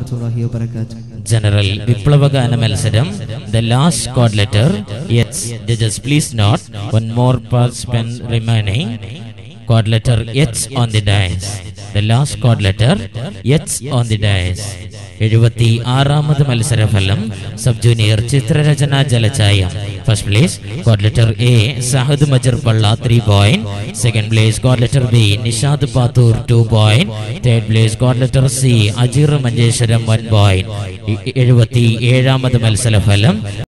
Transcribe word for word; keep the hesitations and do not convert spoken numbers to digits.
warahmatullahi wabarakatuh. General Viplavagan Malsaram, the last chord letter. Yes, judges please note, one more participant remaining. Chord letter H on the dice. The last chord letter H on the dice. എഴുപത്തി ആറാമത് മത്സരഫലം sub junior ചിത്രരചന ജലചായം. First place chord letter A Sahad Majarpalla three point. Second place chord letter B Nishad Pathur two point. Third place chord letter C Ajeer Manjeshwaram one point. എഴുപത്തി ഏഴാമത് മത്സരഫലം